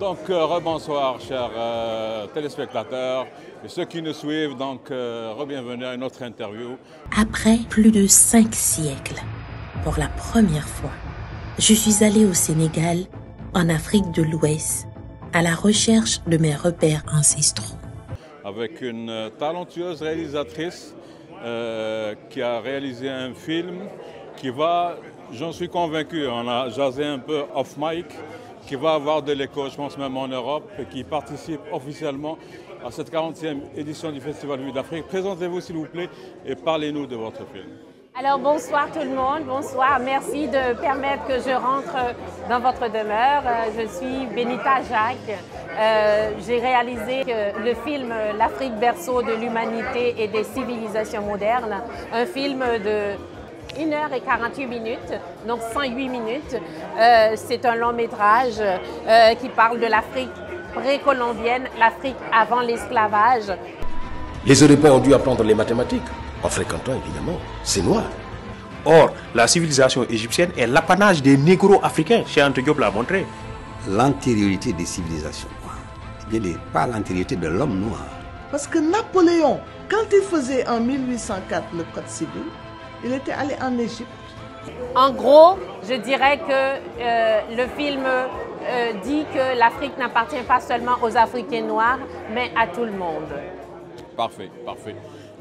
Donc, rebonsoir, chers téléspectateurs et ceux qui nous suivent. Donc, re-bienvenue à une autre interview. Après plus de 5 siècles, pour la première fois, je suis allée au Sénégal, en Afrique de l'Ouest, à la recherche de mes repères ancestraux. Avec une talentueuse réalisatrice qui a réalisé un film qui va, j'en suis convaincu, on a jasé un peu off mic, qui va avoir de l'écho, je pense même en Europe, et qui participe officiellement à cette 40e édition du Festival Vue d'Afrique. Présentez-vous s'il vous plaît et parlez-nous de votre film. Alors bonsoir tout le monde, bonsoir, merci de permettre que je rentre dans votre demeure. Je suis Benita Jacques, j'ai réalisé le film L'Afrique berceau de l'humanité et des civilisations modernes, un film de 1h48 minutes, donc 108 minutes. C'est un long métrage qui parle de l'Afrique précolombienne, l'Afrique avant l'esclavage. Les Européens ont dû apprendre les mathématiques, en fréquentant évidemment ces Noirs. Or, la civilisation égyptienne est l'apanage des négro-africains, Cheikh Anta Diop l'a montré. L'antériorité des civilisations noires, eh bien, pas l'antériorité de l'homme noir. Parce que Napoléon, quand il faisait en 1804 le Code civil, il était allé en Égypte. En gros, je dirais que le film dit que l'Afrique n'appartient pas seulement aux Africains noirs, mais à tout le monde. Parfait, parfait.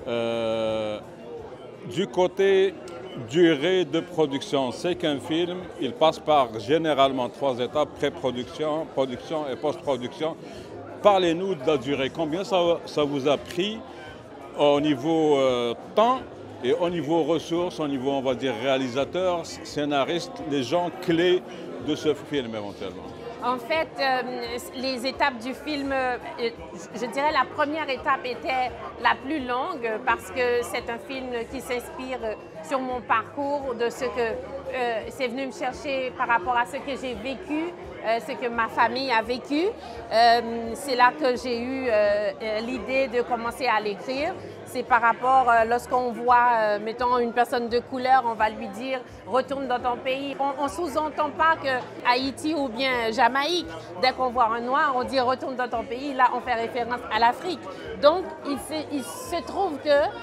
Du côté durée de production, c'est qu'un film, il passe par généralement 3 étapes, pré-production, production et post-production. Parlez-nous de la durée. Combien ça vous a pris au niveau temps et au niveau ressources, au niveau, on va dire, réalisateur, scénariste, les gens clés de ce film éventuellement? En fait, les étapes du film, je dirais la première étape était la plus longue parce que c'est un film qui s'inspire sur mon parcours, de ce que c'est venu me chercher par rapport à ce que j'ai vécu, ce que ma famille a vécu. C'est là que j'ai eu l'idée de commencer à l'écrire. C'est par rapport, lorsqu'on voit, mettons, une personne de couleur, on va lui dire « retourne dans ton pays ». On ne sous-entend pas que Haïti ou bien Jamaïque, dès qu'on voit un noir, on dit « retourne dans ton pays ». Là, on fait référence à l'Afrique. Donc, il se trouve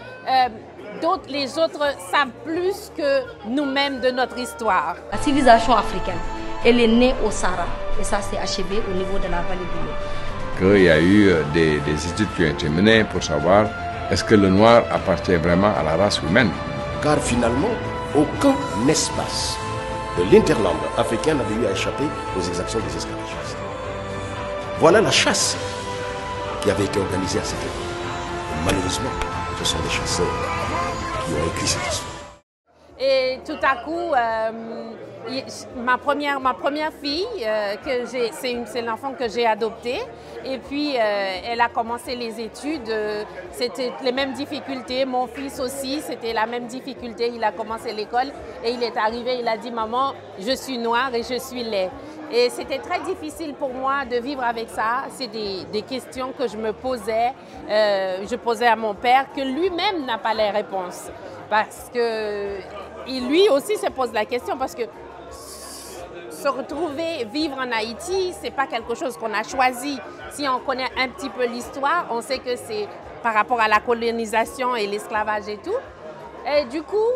que les autres savent plus que nous-mêmes de notre histoire. La civilisation africaine, elle est née au Sahara et ça s'est achevé au niveau de la vallée du Nil. Qu'il y a eu des études qui ont été menées pour savoir est-ce que le noir appartient vraiment à la race humaine? Car finalement, aucun espace de l'interland africain n'avait eu à échapper aux exactions des esclavagistes. Voilà la chasse qui avait été organisée à cette époque. Et malheureusement, ce sont des chasseurs qui ont écrit cette histoire. Et tout à coup, ma première fille, c'est l'enfant que j'ai adopté. Et puis, elle a commencé les études. C'était les mêmes difficultés. Mon fils aussi, c'était la même difficulté. Il a commencé l'école et il est arrivé, il a dit « Maman, je suis noir et je suis laid ». Et c'était très difficile pour moi de vivre avec ça. C'est des questions que je me posais. Je posais à mon père, que lui-même n'a pas les réponses. Parce que lui aussi se pose la question, parce que se retrouver, vivre en Haïti, ce n'est pas quelque chose qu'on a choisi. Si on connaît un petit peu l'histoire, on sait que c'est par rapport à la colonisation et l'esclavage et tout. Et du coup,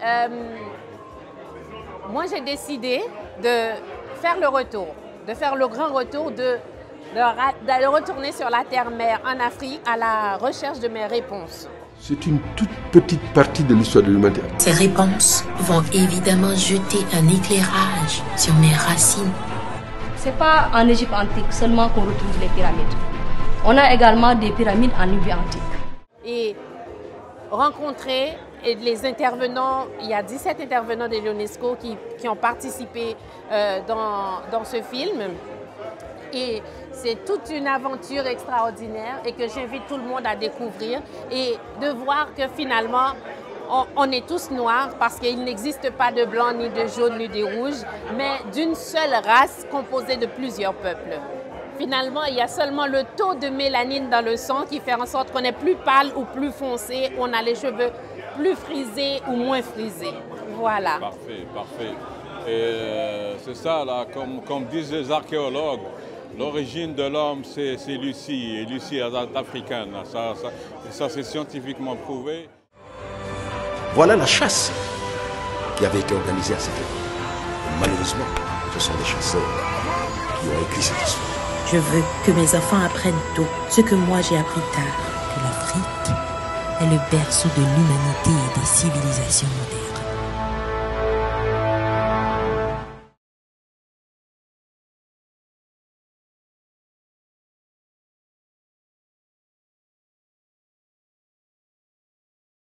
moi j'ai décidé de faire le retour, de faire le grand retour, de retourner sur la terre-mère en Afrique à la recherche de mes réponses. C'est une toute petite partie de l'histoire de l'humanité. Ces réponses vont évidemment jeter un éclairage sur mes racines. Ce n'est pas en Égypte antique seulement qu'on retrouve les pyramides. On a également des pyramides en Nubie antique. Et rencontrer les intervenants, il y a 17 intervenants de l'UNESCO qui ont participé dans ce film. Et c'est toute une aventure extraordinaire et que j'invite tout le monde à découvrir et de voir que finalement, on est tous noirs parce qu'il n'existe pas de blanc, ni de jaune, ni de rouge, mais d'une seule race composée de plusieurs peuples. Finalement, il y a seulement le taux de mélanine dans le sang qui fait en sorte qu'on est plus pâle ou plus foncé, on a les cheveux plus frisés ou moins frisés. Voilà. Parfait, parfait. Et c'est ça, là, comme disent les archéologues, L'origine de l'homme, c'est Lucie, et Lucie est africaine. Ça c'est scientifiquement prouvé. Voilà la chasse qui avait été organisée à cette époque. Malheureusement, ce sont des chasseurs qui ont écrit cette histoire. Je veux que mes enfants apprennent tôt ce que moi j'ai appris tard, que l'Afrique est le berceau de l'humanité et des civilisations modernes.